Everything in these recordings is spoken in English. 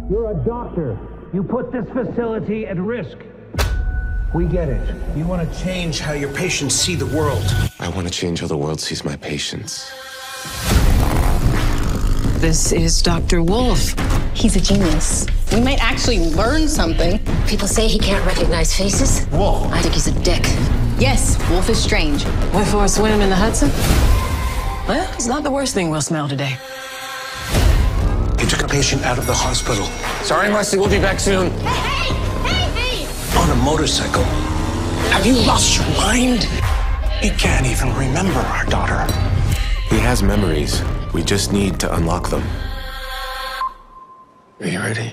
You're a doctor. You put this facility at risk. We get it. You want to change how your patients see the world. I want to change how the world sees my patients. This is Dr. Wolf. He's a genius. We might actually learn something. People say he can't recognize faces. Wolf. I think he's a dick. Yes, Wolf is strange. Went for a swim in the Hudson? Well, it's not the worst thing we'll smell today. He took a patient out of the hospital. Sorry, Wesley, we'll be back soon. Hey! On a motorcycle. Have you lost your mind? He can't even remember our daughter. He has memories. We just need to unlock them. Are you ready?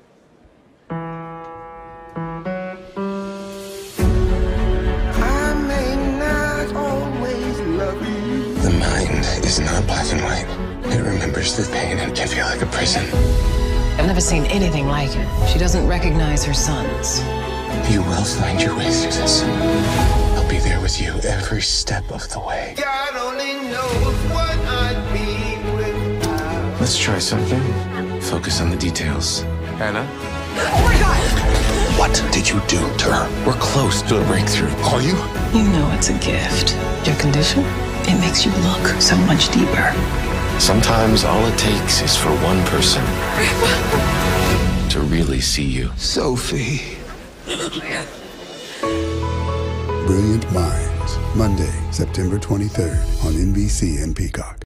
I may not always love you. The mind is not black and white. It remembers the pain and can feel like a prison. I've never seen anything like it. She doesn't recognize her sons. You will find your way through this. I'll be there with you every step of the way. God only knows what I'd be without. Let's try something. Focus on the details. Hannah? What did you do to her? We're close to a breakthrough. Are you? You know it's a gift. Your condition? It makes you look so much deeper. Sometimes all it takes is for one person to really see you. Sophie. Brilliant Minds, Monday, September 23rd on NBC and Peacock.